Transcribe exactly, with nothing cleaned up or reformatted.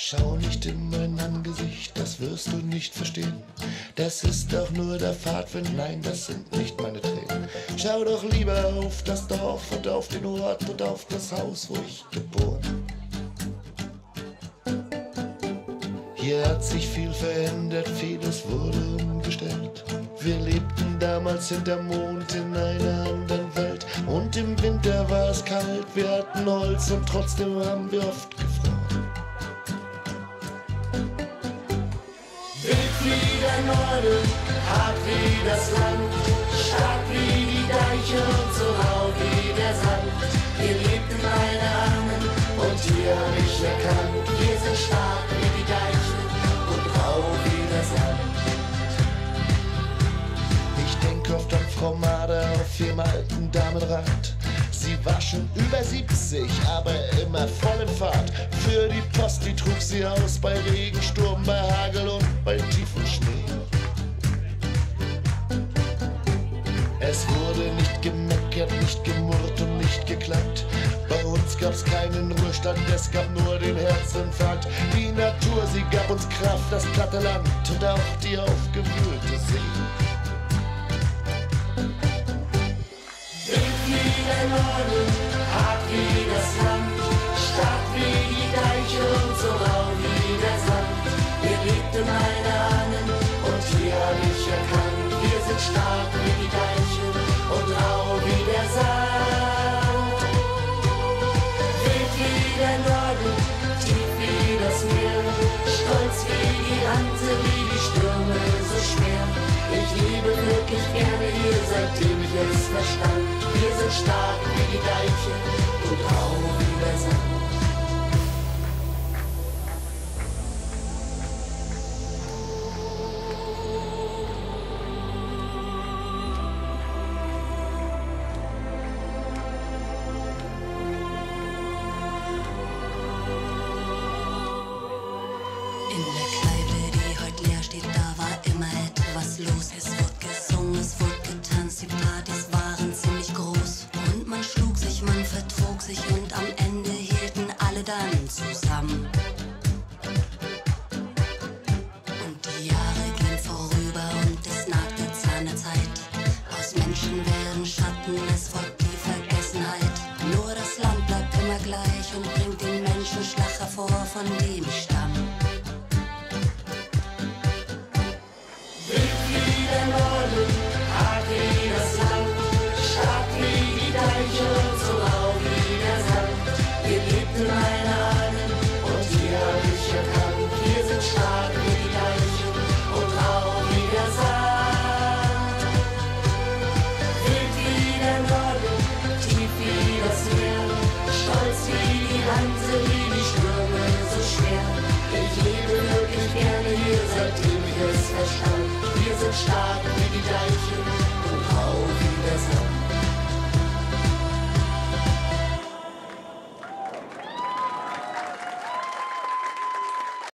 Schau nicht in mein Angesicht, das wirst du nicht verstehen. Das ist doch nur der Fahrtwind, nein, das sind nicht meine Tränen. Schau doch lieber auf das Dorf und auf den Ort und auf das Haus, wo ich geboren. Hier hat sich viel verändert, vieles wurde umgestellt. Wir lebten damals hinterm Mond in einer anderen Welt. Und im Winter war es kalt, wir hatten Holz und trotzdem haben wir oft gefroren. Wild wie der Norden, hart wie das Land, stark wie die Deiche und so rau wie der Sand. Wir lebten meine Armen und hier hab ich erkannt, wir sind stark wie die Deiche und rau wie der Sand. Ich denk oft an Frau Mader auf ihrem alten Damenrad. Sie war schon über siebzig, aber immer voll in Fahrt. Für die Post, die trug sie aus, bei Regen, Sturm, bei Hagel und bei tiefem Schnee. Es wurde nicht gemeckert, nicht gemurrt und nicht geklagt. Bei uns gab's keinen Ruhestand, es gab nur den Herzinfarkt. Die Natur, sie gab uns Kraft, das platte Land und auch die aufgewühlte See. Der Norden, hart wie das Land, stark wie die Deiche und so rau wie der Sand. Wir lebten meine Ahnen und hier hab ich erkannt, wir sind stark wie die Deiche und rau wie der Sand. Wild wie der Norden, tief wie das Meer, stolz wie die Hanse, wie die Stürme so schwer. Ich liebe wirklich gerne hier, seitdem ich es verstand. Wir sind stark wie die Deiche und rau wie der Sand. In der Kneipe, die heute leer steht, da war immer etwas los. Es wurde gesungen, es wurde getanzt, die Partys waren ziemlich groß. Und man schlug sich, man vertrug sich und am Ende hielten alle dann zusammen. Und die Jahre gehen vorüber und es nagt der Zahn der Zeit. Aus Menschen werden Schatten, es folgt die Vergessenheit. Nur das Land bleibt immer gleich und bringt den Menschenschlag hervor, von dem ich stamm. Wild wie der Norden, hart wie das Land, stark wie die Deiche und so rau wie der Sand. Wir lebten meine Ahnen und hier hab ich erkannt, wir sind stark wie die Deiche und rau wie der Sand. Wild wie der Norden, tief wie das Meer, stolz wie die Hanse, wie die Stürme so schwer. Ich lebe wirklich gerne hier, seitdem ich es verstand. Wir sind stark